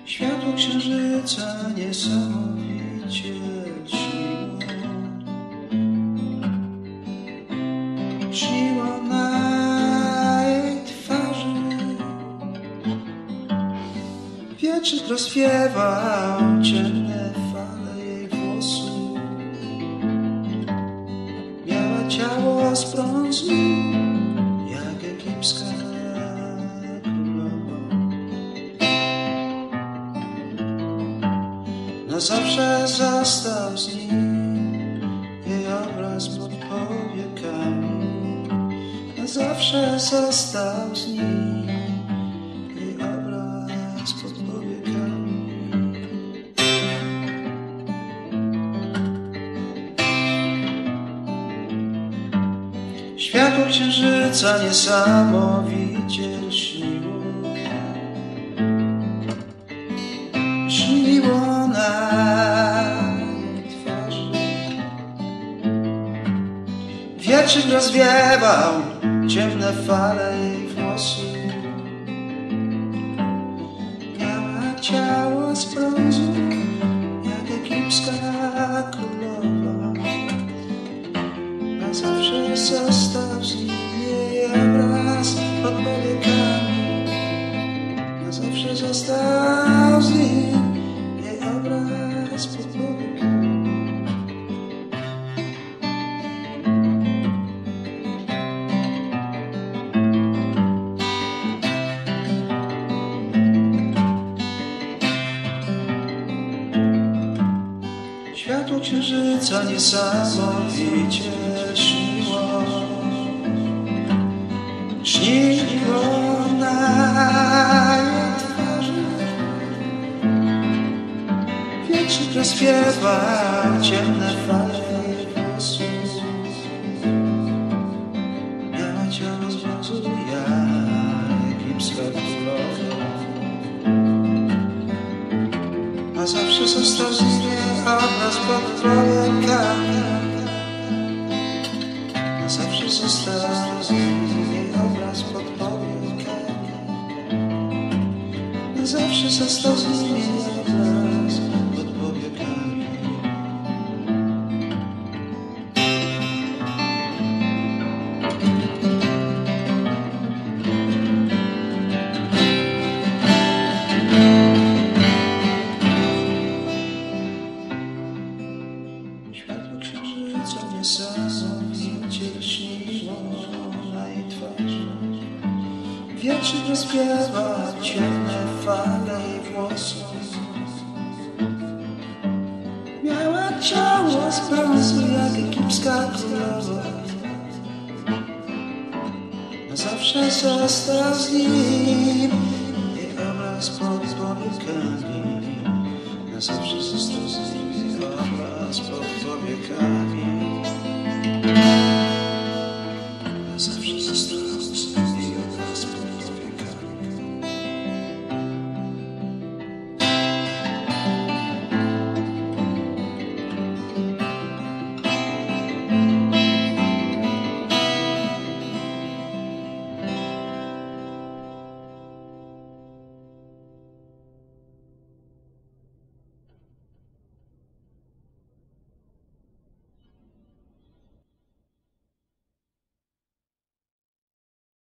Światło księżyca niesamowicie śniło na jej twarzy. Wietrzyk rozwiewał ciemne fale jej włosów. Miała ciało z brązu, jak egipska królowa. Na zawsze został z nim jej obraz pod powiekami. Na zawsze został z nim jej obraz pod powiekami. Światło księżyca niesamowicie lśniło. Śniło na jej twarzy. Wietrzyk rozwiewał ciemne fale jej włosów. Miała ciało z brązu, jak egipska królowa. Na zawsze został z nim jej obraz pod powiekami. Na zawsze został z nim jej obraz pod powiekami. Światło księżyca niesamowicie śniło. Śniło na jej twarzy. Wietrzyk rozwiewał ciemne fale jej włosów. Miała ciało z brązu, jak egipska królowa. A zawsze został z nim obraz pod powiekami. A zawsze został z nim jej obraz pod powiekami. A zawsze został z nim jej obraz pod powiekami. Światło księżyca niesamowicie lśniło na jej twarzy. Wietrzyk rozwiewał ciemne fale jej włosów. Miała ciało z brązu, jak egipska królowa. Na zawsze został z nim jej obraz pod powiekami. Na zawsze został z nim jej obraz pod powiekami.